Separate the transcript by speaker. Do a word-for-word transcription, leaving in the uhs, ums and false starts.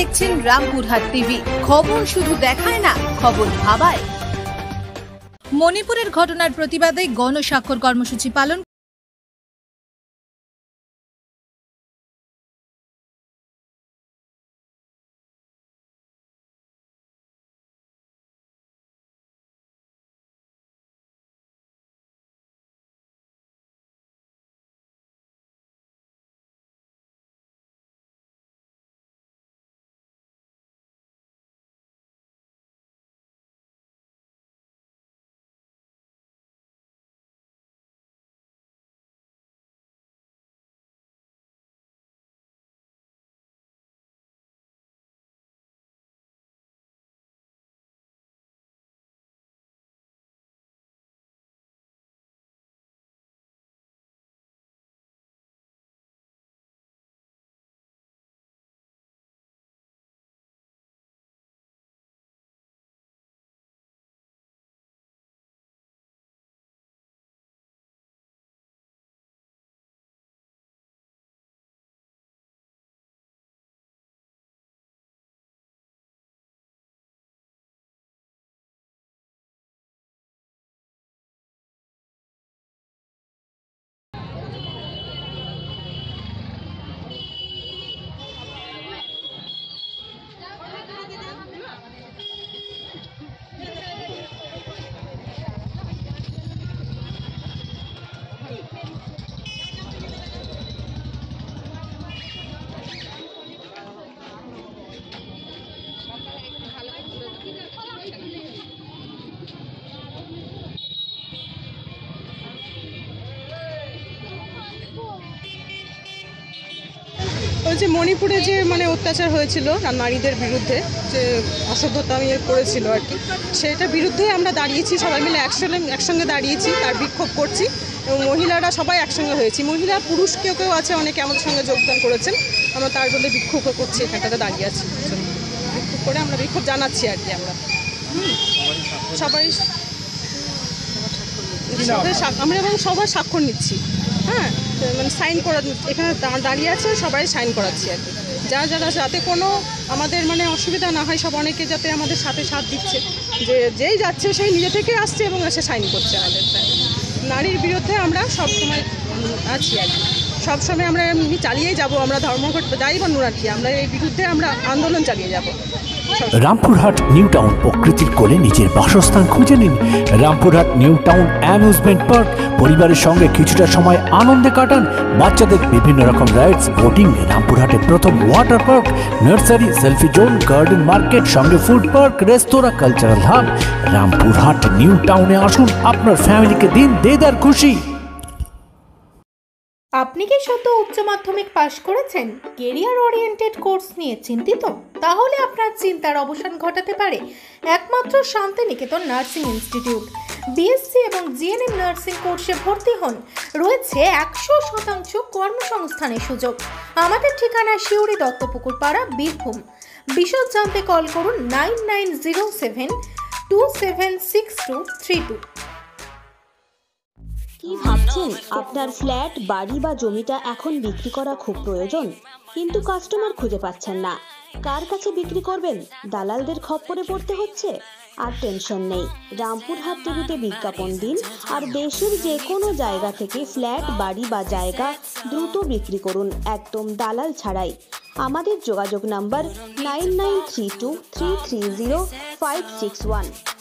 Speaker 1: দেখছেন রামপুরহাট টিভি। খবর শুধু দেখায় না, খবর ভাবায়। মণিপুরের ঘটনার প্রতিবাদে গণস্বাক্ষর কর্মসূচি পালন
Speaker 2: ওই যে মণিপুরে যে মানে অত্যাচার হয়েছিল নারীদের বিরুদ্ধে, যে অসভ্যতা করেছিল আর কি, সেটার বিরুদ্ধে আমরা দাঁড়িয়েছি, সবাই মিলে একসঙ্গে একসঙ্গে দাঁড়িয়েছি, তার বিক্ষোভ করছি এবং মহিলারা সবাই একসঙ্গে হয়েছি। মহিলা পুরুষ কেউ কেউ আছে, অনেকে আমাদের সঙ্গে যোগদান করেছেন। আমরা তার বলে বিক্ষোভ করছি, এখানটাতে দাঁড়িয়ে আছি, বিক্ষোভ করে আমরা বিক্ষোভ জানাচ্ছি আর কি। আমরা সবাই আমরা এবং সবার স্বাক্ষর নিচ্ছি, হ্যাঁ, মানে সাইন করা, এখানে দাঁড়িয়ে আছে সবাই সাইন করাচ্ছি আর কি। যারা যারা যাতে কোনো আমাদের মানে অসুবিধা না হয়, সব অনেকে যাতে আমাদের সাথে সাথ দিচ্ছে, যে যেই যাচ্ছে সেই নিজে থেকে আসছে এবং এসে সাইন করছে আমাদের। নারীর বিরুদ্ধে আমরা সবসময় আছি আর কি, সবসময় আমরা এমনি চালিয়েই যাব। আমরা ধর্মঘট যাই বলুন আর কি, আমরা এই বিরুদ্ধে আমরা আন্দোলন চালিয়ে যাব।
Speaker 3: রামপুরহাট নিউ টাউন, প্রকৃতির কোলে নিজের বাসস্থান খুঁজে নিন। Rampurhat new town amusement park, পরিবারের সঙ্গে কিছুটা সময় আনন্দে কাটান। বাচ্চাদের বিভিন্ন রকম রাইডস, বোটিং, রামপুরহাটের প্রথম water park, nursery, selfie zone, garden market, সঙ্গে ফুড পার্ক, রেস্তোরাঁ, কালচারাল হাব। রামপুরহাট নিউ টাউনে আসুন, আপনার ফ্যামিলিকে দিন দেদার খুশি।
Speaker 4: আপনি কি সদ্য উচ্চ মাধ্যমিক পাশ করেছেন, কেরিয়ার ওরিয়েন্টেড কোর্স নিয়ে চিন্তিত? তাহলে আপনার চিন্তার অবসান ঘটাতে পারে একমাত্র শান্তিনিকেতন নার্সিং ইনস্টিটিউট। বিএসসি এবং জিএনএম নার্সিং কোর্সে ভর্তি হন, রয়েছে একশো শতাংশ কর্মসংস্থানের সুযোগ। আমাদের ঠিকানা শিউরি দত্তপুকুর পাড়া, বীরভূম। বিশদ জানতে কল করুন nine nine zero seven two seven six two three two.
Speaker 5: কি ভাবছেন আপনার ফ্ল্যাট, বাড়ি বা জমিটা এখন বিক্রি করা খুব প্রয়োজন, কিন্তু কাস্টমার খুঁজে পাচ্ছেন না? কার কাছে বিক্রি করবেন? দালালদের খপ্পরে পড়তে হচ্ছে? আর টেনশন নেই, রামপুরহাট টিভিতে বিজ্ঞাপন দিন আর দেশের যে কোনো জায়গা থেকে ফ্ল্যাট, বাড়ি বা জায়গা দ্রুত বিক্রি করুন, একদম দালাল ছাড়াই। আমাদের যোগাযোগ number nine nine three two three three zero five six one.